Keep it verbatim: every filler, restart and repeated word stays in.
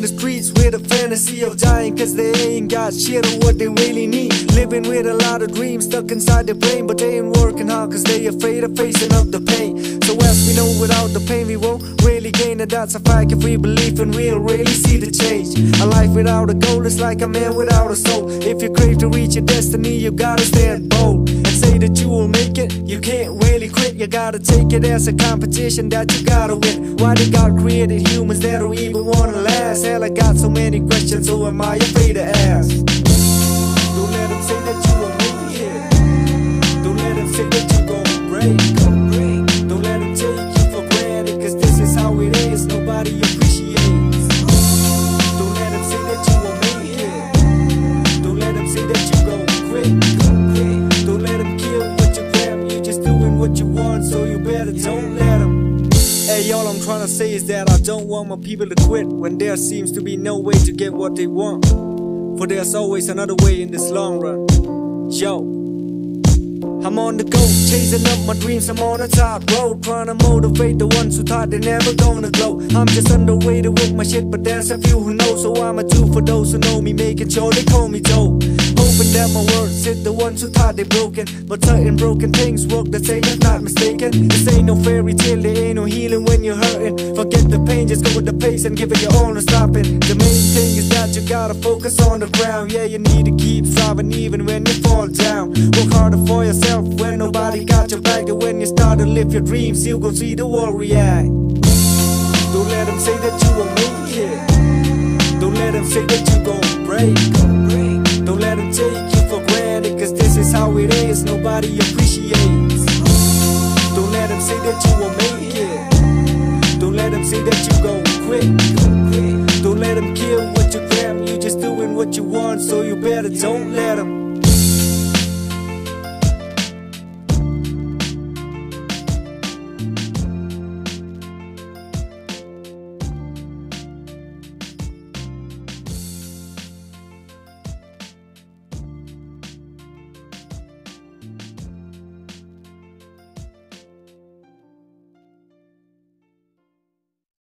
the streets with a fantasy of dying, cause they ain't got shit on what they really need. Living with a lot of dreams stuck inside their brain, but they ain't working hard cause they afraid of facing up the pain. So as we know, without the pain we won't really gain, and that's a fact. If we believe in, we'll really see the change. A life without a goal is like a man without a soul. If you crave to reach your destiny, you gotta stand bold and say that you will make it. You can't really quit, you gotta take it as a competition that you gotta win. Why did God created humans that don't even wanna last? Hell, I got so many questions, so am I afraid to ask? Don't let them say that you won't make it. Don't let them say that you gon' break. Don't let them take you for granted, cause this is how it is, nobody appreciates. Don't let them say that you won't make it. Don't let them say that you gon' quit. Don't let them kill what you grab, you just doing what you want, so you better don't let them. Hey, all I'm trying to say is that I don't want my people to quit when there seems to be no way to get what they want. For there's always another way in this long run. Yo, I'm on the go, chasing up my dreams, I'm on a top road, trying to motivate the ones who thought they're never gonna glow. I'm just on the way to work my shit, but there's a few who know, so I'ma do for those who know me, making sure they call me Joe. Hoping that my words hit the ones who thought they broken, but certain broken things work the same if not mistaken. This ain't no fairy tale, there ain't no healing when you're hurting. Forget the pain, just go with the pace and give it your all, no stopping. The main thing is that you gotta focus on the ground. Yeah, you need to keep striving even when you fall down. Work harder for yourself when nobody got your back, and when you start to live your dreams, you gon' see the world react. Don't let them say that you won't make it. Don't let them say that you gon' break. Don't let them take you for granted, cause this is how it is, nobody appreciates. Don't let them say that you won't make it. Don't let them say that you gon' quit. Don't let them kill what you grab, you just doing what you want, so you better don't let them.